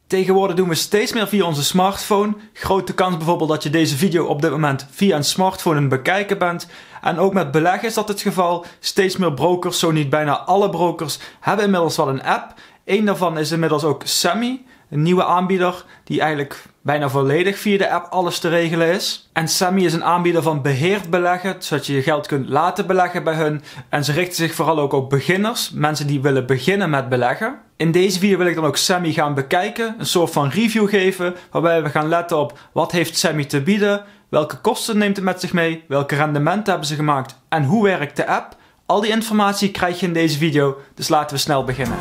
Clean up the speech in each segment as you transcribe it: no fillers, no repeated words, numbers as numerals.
Tegenwoordig doen we steeds meer via onze smartphone. Grote kans bijvoorbeeld dat je deze video op dit moment via een smartphone aan het bekijken bent. En ook met beleggen is dat het geval. Steeds meer brokers, zo niet bijna alle brokers, hebben inmiddels wel een app. Eén daarvan is inmiddels ook Sammy, een nieuwe aanbieder die eigenlijk bijna volledig via de app alles te regelen is. En Sammy is een aanbieder van beheerd beleggen, zodat je je geld kunt laten beleggen bij hun. En ze richten zich vooral ook op beginners, mensen die willen beginnen met beleggen. In deze video wil ik dan ook Sammy gaan bekijken, een soort van review geven, waarbij we gaan letten op wat heeft Sammy te bieden, welke kosten neemt het met zich mee, welke rendementen hebben ze gemaakt en hoe werkt de app. Al die informatie krijg je in deze video, dus laten we snel beginnen.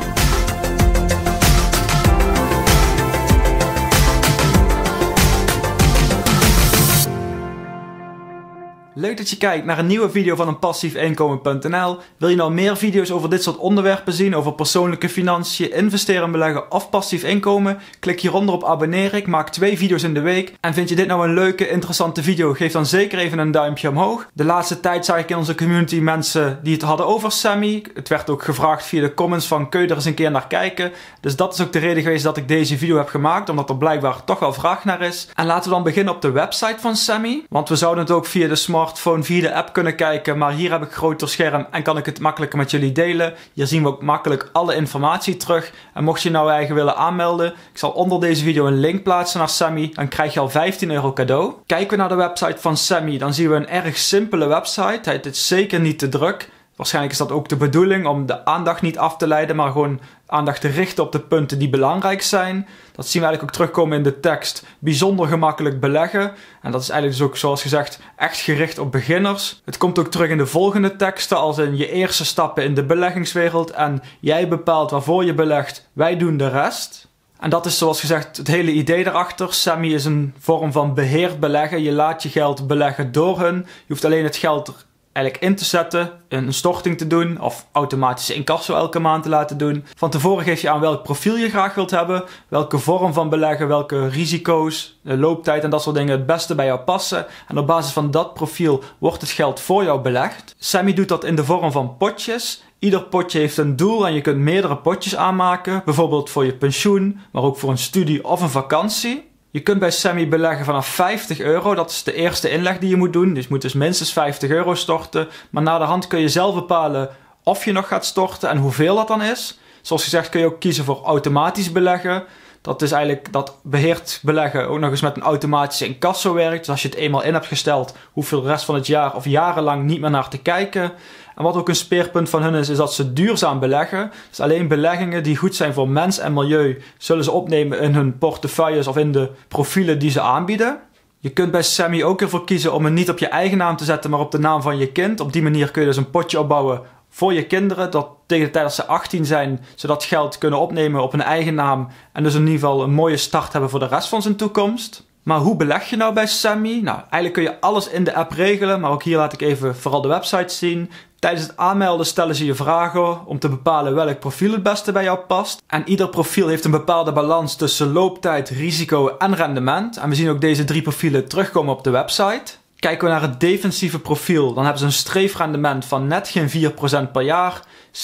Leuk dat je kijkt naar een nieuwe video van passiefeinkomen.nl. Wil je nou meer video's over dit soort onderwerpen zien, over persoonlijke financiën, investeren en beleggen of passief inkomen? Klik hieronder op abonneren. Ik maak 2 video's in de week. En vind je dit nou een leuke, interessante video? Geef dan zeker even een duimpje omhoog. De laatste tijd zag ik in onze community mensen die het hadden over Sammy. Het werd ook gevraagd via de comments van kun je er eens een keer naar kijken. Dus dat is ook de reden geweest dat ik deze video heb gemaakt, omdat er blijkbaar toch wel vraag naar is. En laten we dan beginnen op de website van Sammy. Want we zouden het ook via de smartphone via de app kunnen kijken, maar hier heb ik groter scherm en kan ik het makkelijker met jullie delen. Hier zien we ook makkelijk alle informatie terug. En mocht je nou eigen willen aanmelden, ik zal onder deze video een link plaatsen naar Sammy, dan krijg je al €15 cadeau. Kijken we naar de website van Sammy, dan zien we een erg simpele website. Het is zeker niet te druk. Waarschijnlijk is dat ook de bedoeling om de aandacht niet af te leiden, maar gewoon aandacht te richten op de punten die belangrijk zijn. Dat zien we eigenlijk ook terugkomen in de tekst. Bijzonder gemakkelijk beleggen. En dat is eigenlijk dus ook, zoals gezegd, echt gericht op beginners. Het komt ook terug in de volgende teksten, als in je eerste stappen in de beleggingswereld. En jij bepaalt waarvoor je belegt, wij doen de rest. En dat is zoals gezegd het hele idee daarachter. Sammy is een vorm van beheerd beleggen. Je laat je geld beleggen door hun. Je hoeft alleen het geld eigenlijk in te zetten, een storting te doen of automatische incasso elke maand te laten doen. Van tevoren geef je aan welk profiel je graag wilt hebben, welke vorm van beleggen, welke risico's, de looptijd en dat soort dingen het beste bij jou passen. En op basis van dat profiel wordt het geld voor jou belegd. Sammy doet dat in de vorm van potjes. Ieder potje heeft een doel en je kunt meerdere potjes aanmaken, bijvoorbeeld voor je pensioen, maar ook voor een studie of een vakantie. Je kunt bij Sammy beleggen vanaf €50, dat is de eerste inleg die je moet doen. Dus je moet dus minstens €50 storten. Maar na de hand kun je zelf bepalen of je nog gaat storten en hoeveel dat dan is. Zoals gezegd kun je ook kiezen voor automatisch beleggen. Dat is eigenlijk dat beheerd beleggen ook nog eens met een automatische incasso werkt. Dus als je het eenmaal in hebt gesteld, hoef je de rest van het jaar of jarenlang niet meer naar te kijken. En wat ook een speerpunt van hun is dat ze duurzaam beleggen. Dus alleen beleggingen die goed zijn voor mens en milieu zullen ze opnemen in hun portefeuilles of in de profielen die ze aanbieden. Je kunt bij Sammy ook ervoor kiezen om het niet op je eigen naam te zetten, maar op de naam van je kind. Op die manier kun je dus een potje opbouwen voor je kinderen, dat tegen de tijd dat ze 18 zijn, ze dat geld kunnen opnemen op hun eigen naam. En dus in ieder geval een mooie start hebben voor de rest van zijn toekomst. Maar hoe beleg je nou bij Sammy? Nou, eigenlijk kun je alles in de app regelen, maar ook hier laat ik even vooral de website zien. Tijdens het aanmelden stellen ze je vragen om te bepalen welk profiel het beste bij jou past. En ieder profiel heeft een bepaalde balans tussen looptijd, risico en rendement. En we zien ook deze 3 profielen terugkomen op de website. Kijken we naar het defensieve profiel, dan hebben ze een streefrendement van net geen 4% per jaar.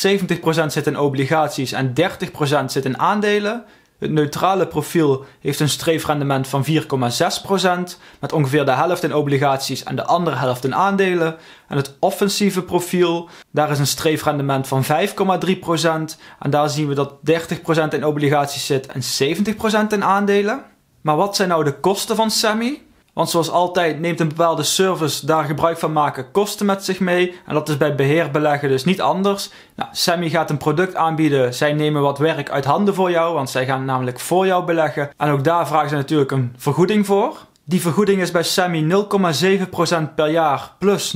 70% zit in obligaties en 30% zit in aandelen. Het neutrale profiel heeft een streefrendement van 4,6%, met ongeveer de helft in obligaties en de andere helft in aandelen. En het offensieve profiel, daar is een streefrendement van 5,3% en daar zien we dat 30% in obligaties zit en 70% in aandelen. Maar wat zijn nou de kosten van Sammy? Want zoals altijd neemt een bepaalde service daar gebruik van maken kosten met zich mee. En dat is bij beheerbeleggen dus niet anders. Nou, Sammy gaat een product aanbieden. Zij nemen wat werk uit handen voor jou, want zij gaan namelijk voor jou beleggen. En ook daar vragen ze natuurlijk een vergoeding voor. Die vergoeding is bij Sammy 0,7% per jaar plus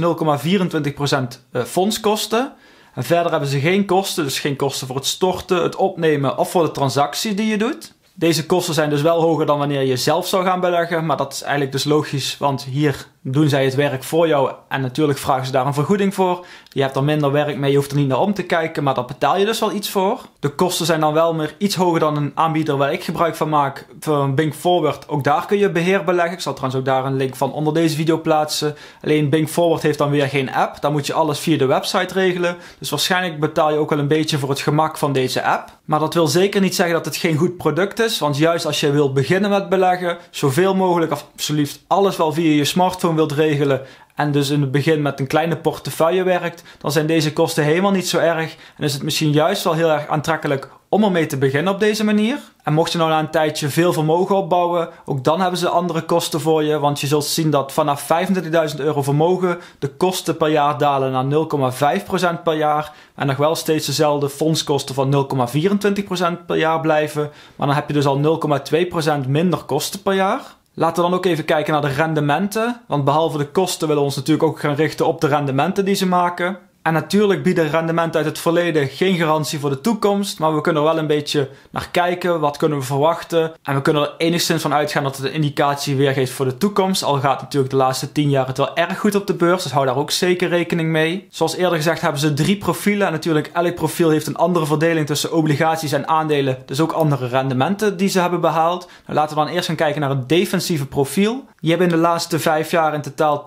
0,24% fondskosten. En verder hebben ze geen kosten, dus geen kosten voor het storten, het opnemen of voor de transactie die je doet. Deze kosten zijn dus wel hoger dan wanneer je zelf zou gaan beleggen, maar dat is eigenlijk dus logisch, want hier doen zij het werk voor jou en natuurlijk vragen ze daar een vergoeding voor. Je hebt er minder werk mee, je hoeft er niet naar om te kijken, maar daar betaal je dus wel iets voor. De kosten zijn dan wel meer iets hoger dan een aanbieder waar ik gebruik van maak, voor Bing Forward. Ook daar kun je beheer beleggen. Ik zal trouwens ook daar een link van onder deze video plaatsen. Alleen Bing Forward heeft dan weer geen app. Daar moet je alles via de website regelen. Dus waarschijnlijk betaal je ook wel een beetje voor het gemak van deze app. Maar dat wil zeker niet zeggen dat het geen goed product is. Want juist als je wilt beginnen met beleggen, zoveel mogelijk of absoluut alles wel via je smartphone wilt regelen en dus in het begin met een kleine portefeuille werkt, dan zijn deze kosten helemaal niet zo erg en is het misschien juist wel heel erg aantrekkelijk om ermee te beginnen op deze manier. En mocht je nou na een tijdje veel vermogen opbouwen, ook dan hebben ze andere kosten voor je, want je zult zien dat vanaf €25.000 vermogen de kosten per jaar dalen naar 0,5% per jaar en nog wel steeds dezelfde fondskosten van 0,24% per jaar blijven, maar dan heb je dus al 0,2% minder kosten per jaar. Laten we dan ook even kijken naar de rendementen, want behalve de kosten willen we ons natuurlijk ook gaan richten op de rendementen die ze maken. En natuurlijk bieden rendementen uit het verleden geen garantie voor de toekomst, maar we kunnen er wel een beetje naar kijken, wat kunnen we verwachten. En we kunnen er enigszins van uitgaan dat het een indicatie weergeeft voor de toekomst, al gaat natuurlijk de laatste 10 jaar het wel erg goed op de beurs, dus hou daar ook zeker rekening mee. Zoals eerder gezegd hebben ze 3 profielen en natuurlijk elk profiel heeft een andere verdeling tussen obligaties en aandelen, dus ook andere rendementen die ze hebben behaald. Nou, laten we dan eerst gaan kijken naar het defensieve profiel. Die hebben in de laatste 5 jaar in totaal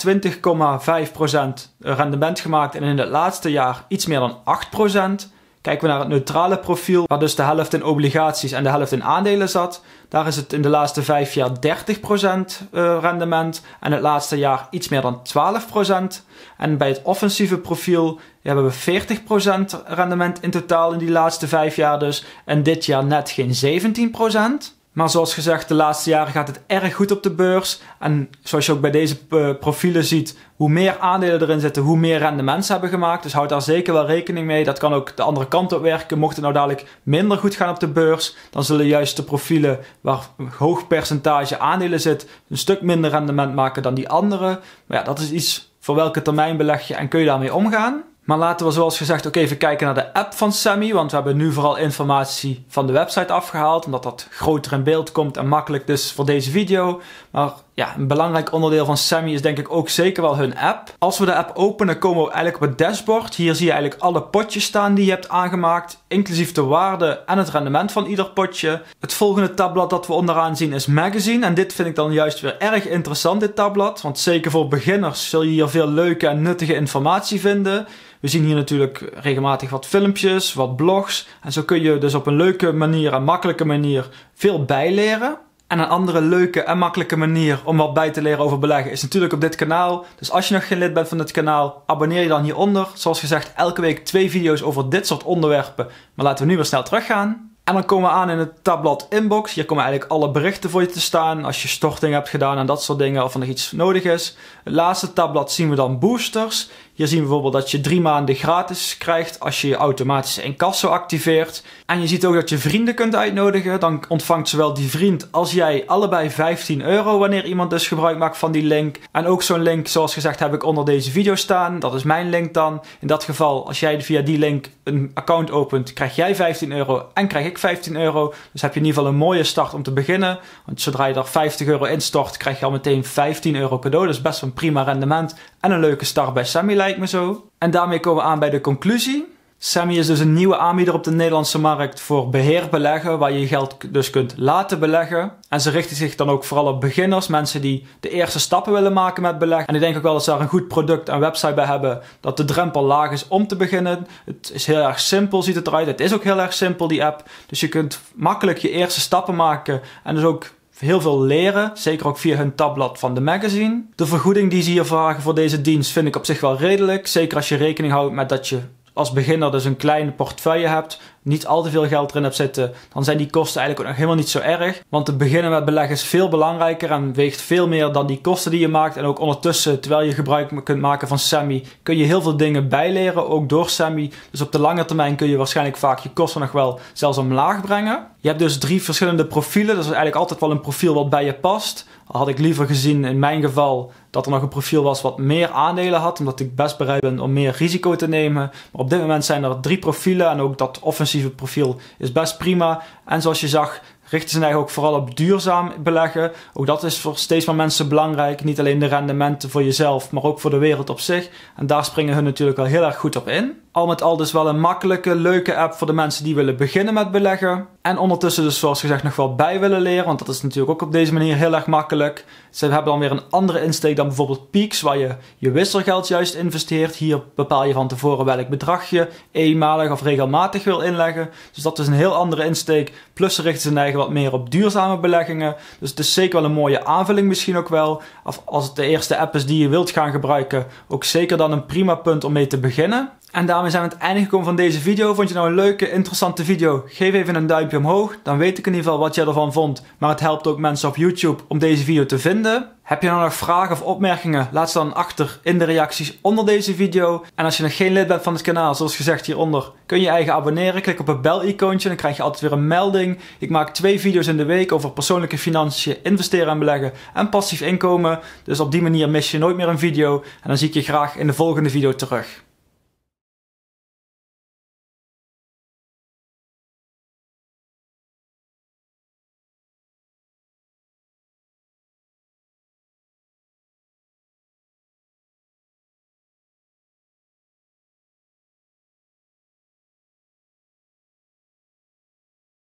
20,5% rendement gemaakt en in het laatste jaar iets meer dan 8%. Kijken we naar het neutrale profiel, waar dus de helft in obligaties en de helft in aandelen zat. Daar is het in de laatste 5 jaar 30% rendement en het laatste jaar iets meer dan 12%. En bij het offensieve profiel hebben we 40% rendement in totaal in die laatste 5 jaar dus. En dit jaar net geen 17%. Maar zoals gezegd, de laatste jaren gaat het erg goed op de beurs. En zoals je ook bij deze profielen ziet, hoe meer aandelen erin zitten, hoe meer rendement ze hebben gemaakt. Dus houd daar zeker wel rekening mee. Dat kan ook de andere kant op werken. Mocht het nou dadelijk minder goed gaan op de beurs, dan zullen juist de profielen waar een hoog percentage aandelen zit, een stuk minder rendement maken dan die andere. Maar ja, dat is iets voor welke termijn beleg je en kun je daarmee omgaan. Maar laten we zoals gezegd ook even kijken naar de app van Sammy, want we hebben nu vooral informatie van de website afgehaald, omdat dat groter in beeld komt en makkelijk dus voor deze video. Maar ja, een belangrijk onderdeel van Sammy is denk ik ook zeker wel hun app. Als we de app openen komen we eigenlijk op het dashboard. Hier zie je eigenlijk alle potjes staan die je hebt aangemaakt, inclusief de waarde en het rendement van ieder potje. Het volgende tabblad dat we onderaan zien is Magazine en dit vind ik dan juist weer erg interessant, dit tabblad, want zeker voor beginners zul je hier veel leuke en nuttige informatie vinden. We zien hier natuurlijk regelmatig wat filmpjes, wat blogs. En zo kun je dus op een leuke manier en makkelijke manier veel bijleren. En een andere leuke en makkelijke manier om wat bij te leren over beleggen is natuurlijk op dit kanaal. Dus als je nog geen lid bent van dit kanaal, abonneer je dan hieronder. Zoals gezegd, elke week 2 video's over dit soort onderwerpen. Maar laten we nu weer snel teruggaan. En dan komen we aan in het tabblad Inbox. Hier komen eigenlijk alle berichten voor je te staan. Als je storting hebt gedaan en dat soort dingen of er nog iets nodig is. Het laatste tabblad zien we dan boosters. Hier zien we bijvoorbeeld dat je 3 maanden gratis krijgt als je je automatische incasso activeert. En je ziet ook dat je vrienden kunt uitnodigen. Dan ontvangt zowel die vriend als jij allebei €15 wanneer iemand dus gebruik maakt van die link. En ook zo'n link, zoals gezegd, heb ik onder deze video staan. Dat is mijn link dan. In dat geval, als jij via die link een account opent, krijg jij €15 en krijg ik €15. Dus heb je in ieder geval een mooie start om te beginnen. Want zodra je er €50 instort, krijg je al meteen €15 cadeau. Dus best wel een prima rendement en een leuke start bij Sammy lijkt me zo. En daarmee komen we aan bij de conclusie. Sammy is dus een nieuwe aanbieder op de Nederlandse markt voor beheer beleggen, waar je je geld dus kunt laten beleggen. En ze richten zich dan ook vooral op beginners, mensen die de eerste stappen willen maken met beleggen. En ik denk ook wel dat ze daar een goed product en website bij hebben, dat de drempel laag is om te beginnen. Het is heel erg simpel, ziet het eruit. Het is ook heel erg simpel, die app. Dus je kunt makkelijk je eerste stappen maken en dus ook heel veel leren, zeker ook via hun tabblad van de magazine. De vergoeding die ze hier vragen voor deze dienst vind ik op zich wel redelijk. Zeker als je rekening houdt met dat je als beginner dus een kleine portefeuille hebt, niet al te veel geld erin hebt zitten, dan zijn die kosten eigenlijk ook nog helemaal niet zo erg. Want te beginnen met beleggen is veel belangrijker en weegt veel meer dan die kosten die je maakt. En ook ondertussen, terwijl je gebruik kunt maken van Sammy, kun je heel veel dingen bijleren, ook door Sammy. Dus op de lange termijn kun je waarschijnlijk vaak je kosten nog wel zelfs omlaag brengen. Je hebt dus 3 verschillende profielen, dus eigenlijk altijd wel een profiel wat bij je past. Al had ik liever gezien in mijn geval dat er nog een profiel was wat meer aandelen had, omdat ik best bereid ben om meer risico te nemen. Maar op dit moment zijn er 3 profielen en ook dat offensieve profiel is best prima. En zoals je zag, richten zich eigenlijk ook vooral op duurzaam beleggen. Ook dat is voor steeds meer mensen belangrijk. Niet alleen de rendementen voor jezelf, maar ook voor de wereld op zich. En daar springen hun natuurlijk wel heel erg goed op in. Al met al dus wel een makkelijke, leuke app voor de mensen die willen beginnen met beleggen. En ondertussen dus zoals gezegd nog wel bij willen leren, want dat is natuurlijk ook op deze manier heel erg makkelijk. Ze hebben dan weer een andere insteek dan bijvoorbeeld Peaks, waar je je wisselgeld juist investeert. Hier bepaal je van tevoren welk bedrag je eenmalig of regelmatig wil inleggen. Dus dat is een heel andere insteek. Plus ze richten zich eigen wat meer op duurzame beleggingen. Dus het is zeker wel een mooie aanvulling misschien ook wel. Of als het de eerste app is die je wilt gaan gebruiken, ook zeker dan een prima punt om mee te beginnen. En daarmee zijn we aan het einde gekomen van deze video. Vond je nou een leuke, interessante video? Geef even een duimpje omhoog. Dan weet ik in ieder geval wat jij ervan vond. Maar het helpt ook mensen op YouTube om deze video te vinden. Heb je nou nog vragen of opmerkingen? Laat ze dan achter in de reacties onder deze video. En als je nog geen lid bent van het kanaal, zoals gezegd hieronder, kun je eigen abonneren. Klik op het bel-icoontje, dan krijg je altijd weer een melding. Ik maak 2 video's in de week over persoonlijke financiën, investeren en beleggen en passief inkomen. Dus op die manier mis je nooit meer een video. En dan zie ik je graag in de volgende video terug.